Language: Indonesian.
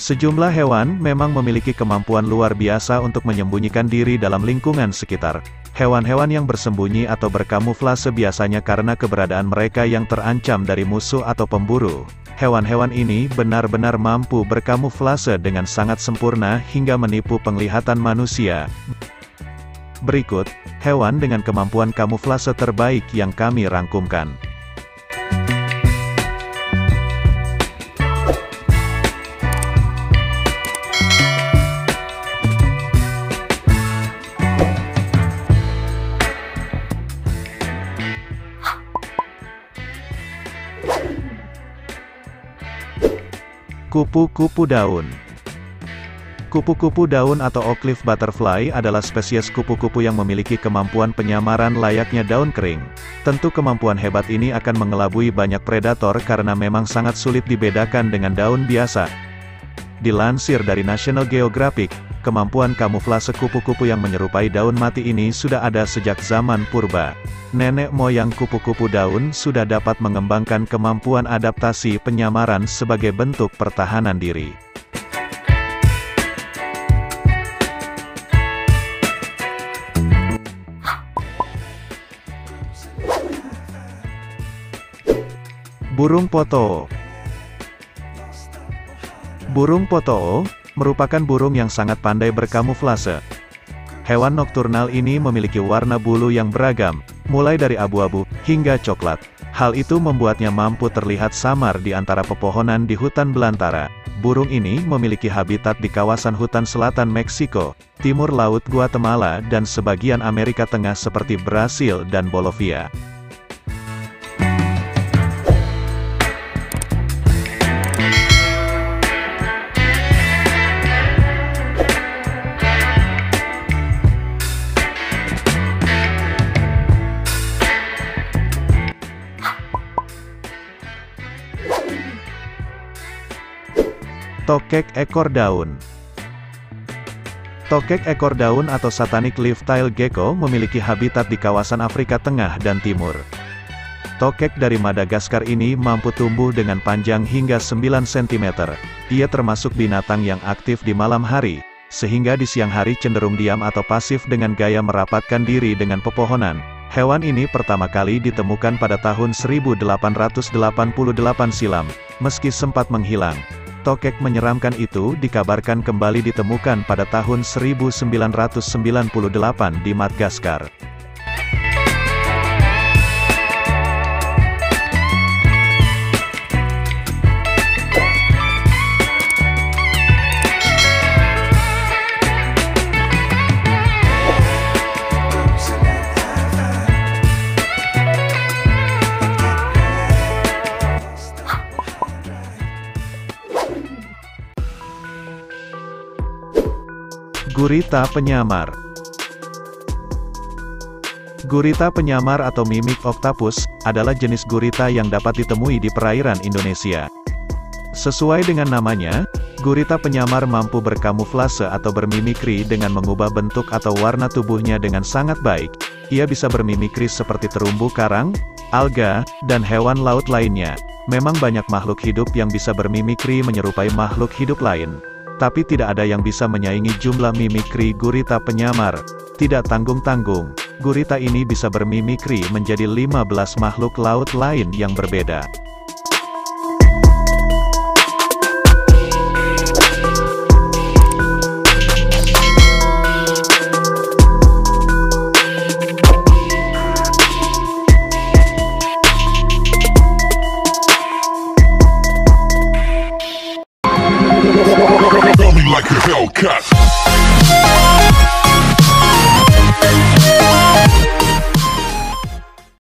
Sejumlah hewan memang memiliki kemampuan luar biasa untuk menyembunyikan diri dalam lingkungan sekitar. Hewan-hewan yang bersembunyi atau berkamuflase biasanya karena keberadaan mereka yang terancam dari musuh atau pemburu. Hewan-hewan ini benar-benar mampu berkamuflase dengan sangat sempurna hingga menipu penglihatan manusia. Berikut, hewan dengan kemampuan kamuflase terbaik yang kami rangkumkan. Kupu-kupu daun. Kupu-kupu daun atau oak leaf butterfly adalah spesies kupu-kupu yang memiliki kemampuan penyamaran layaknya daun kering. Tentu kemampuan hebat ini akan mengelabui banyak predator karena memang sangat sulit dibedakan dengan daun biasa. Dilansir dari National Geographic, kemampuan kamuflase kupu-kupu yang menyerupai daun mati ini sudah ada sejak zaman purba. Nenek moyang kupu-kupu daun sudah dapat mengembangkan kemampuan adaptasi penyamaran sebagai bentuk pertahanan diri. Burung potoo. Burung potoo merupakan burung yang sangat pandai berkamuflase. Hewan nokturnal ini memiliki warna bulu yang beragam, mulai dari abu-abu hingga coklat. Hal itu membuatnya mampu terlihat samar di antara pepohonan di hutan belantara. Burung ini memiliki habitat di kawasan hutan selatan Meksiko, timur laut Guatemala dan sebagian Amerika Tengah seperti Brasil dan Bolivia. Tokek ekor daun. Tokek ekor daun atau Satanic Leaf-tail Gecko memiliki habitat di kawasan Afrika Tengah dan Timur. Tokek dari Madagaskar ini mampu tumbuh dengan panjang hingga 9 cm. Ia termasuk binatang yang aktif di malam hari, sehingga di siang hari cenderung diam atau pasif dengan gaya merapatkan diri dengan pepohonan. Hewan ini pertama kali ditemukan pada tahun 1888 silam, meski sempat menghilang. Tokek menyeramkan itu dikabarkan kembali ditemukan pada tahun 1998 di Madagaskar. Gurita penyamar. Gurita penyamar atau mimik octopus adalah jenis gurita yang dapat ditemui di perairan Indonesia. Sesuai dengan namanya, gurita penyamar mampu berkamuflase atau bermimikri dengan mengubah bentuk atau warna tubuhnya dengan sangat baik. Ia bisa bermimikri seperti terumbu karang, alga, dan hewan laut lainnya. Memang banyak makhluk hidup yang bisa bermimikri menyerupai makhluk hidup lain. Tapi tidak ada yang bisa menyaingi jumlah mimikri gurita penyamar. Tidak tanggung-tanggung, gurita ini bisa bermimikri menjadi 15 makhluk laut lain yang berbeda. Like a Hellcat.